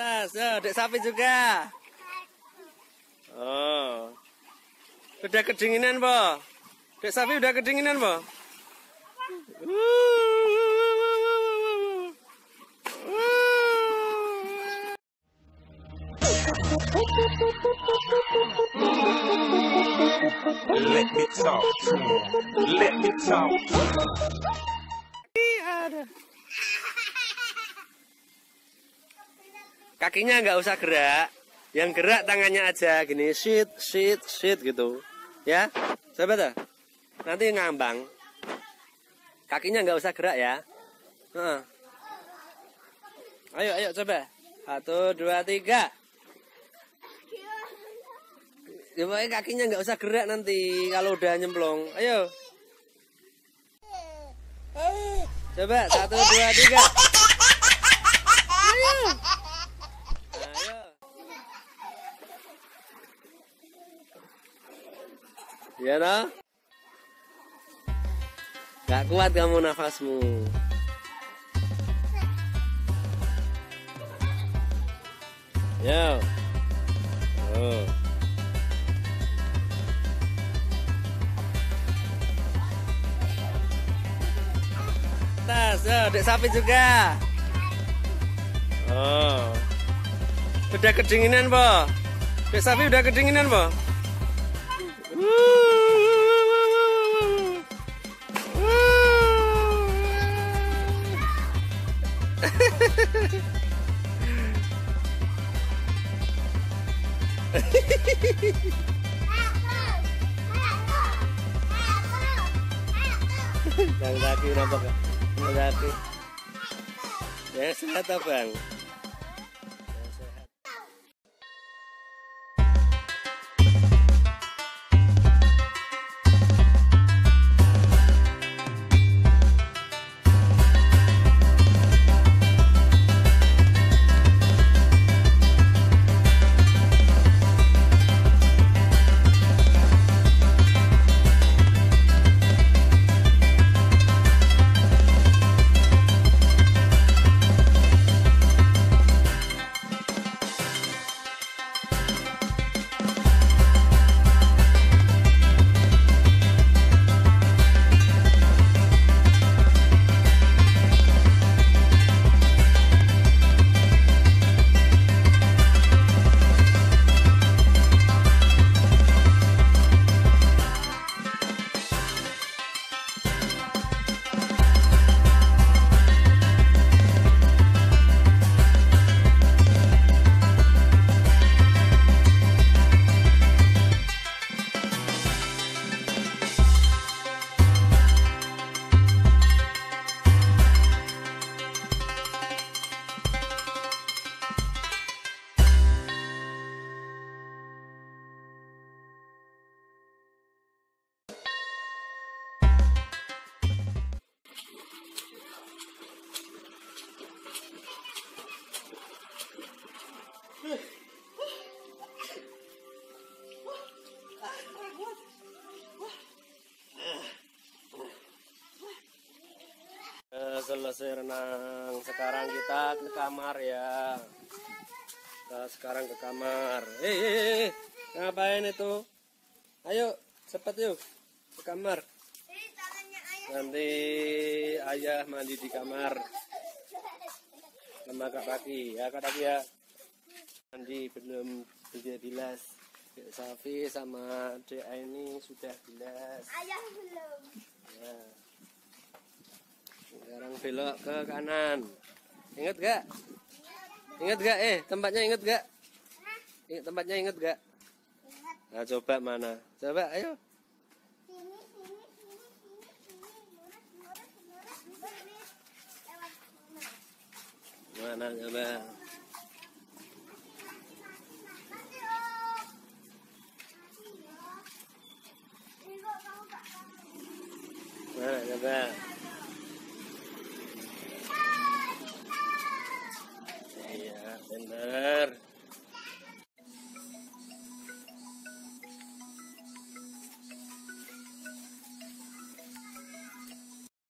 Tas, Dek Sapi juga. Oh. Udah kedinginan, Po? Dek Sapi udah kedinginan, Po? Let me talk to him. Let me talk to him. Kakinya nggak usah gerak, yang gerak tangannya aja gini, sit gitu, ya. Coba tuh, nanti ngambang. Kakinya nggak usah gerak ya. Ayo coba, 1, 2, 3. Ya pokoknya kakinya nggak usah gerak nanti kalau udah nyemplung. Ayo. Coba 1, 2, 3. Ayo. Ya no? Gak kuat kamu nafasmu. Yo. Oh. Tas, Dek Sapi juga. Oh. Udah kedinginan, Po? Dek Sapi udah kedinginan, Po? Bang lagi nampak gak? Lagi. Ya sehat Bang. Selesai renang, sekarang kita ke kamar ya. Kita sekarang ke kamar. Ngapain itu? Ayo, cepat yuk ke kamar. Nanti ayah mandi di kamar sama Kak Paki ya, Kak Paki ya. Mandi belum bilas. Dek Safi sama Dek ini sudah bilas. Ayah belum. Ya. Sekarang belok ke kanan. Ingat gak? Ingat gak? Tempatnya ingat gak? Tempatnya ingat gak? Nah coba mana? Coba ayo. Mana coba? Mana coba? Iya, benar.